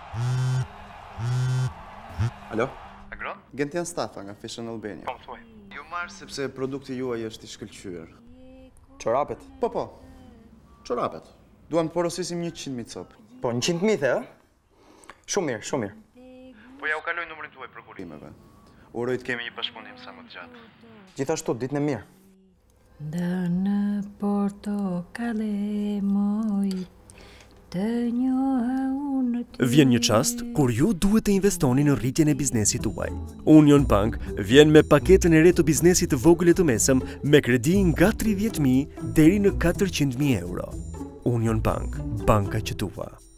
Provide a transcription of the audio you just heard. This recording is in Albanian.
Alo? Agro? Gentian Stafa nga Fashion Albania. Po, thuaj. Ju marr sepse produkti juaj është i shkëlqyer. Çorapet? Po. Çorapet. Duam të porosisim 100.000 copë. Po, 100.000 e? Shumë mirë. Po ja u kaloj numrin tuaj për kurimeve. Uroj të Kemi një bashkëpunim sa më të gjatë. Gjithashtu, ditën e mirë. Dënë portokale moj, të njoha unë ty. Vjen një çast kur ju duhet të investoni në rritjen e biznesit tuaj. Union Bank vjen me paketën e re të biznesit të vogël e të mesëm me kredi nga 30.000 deri në 400.000 euro. Union Bank, banka që dua.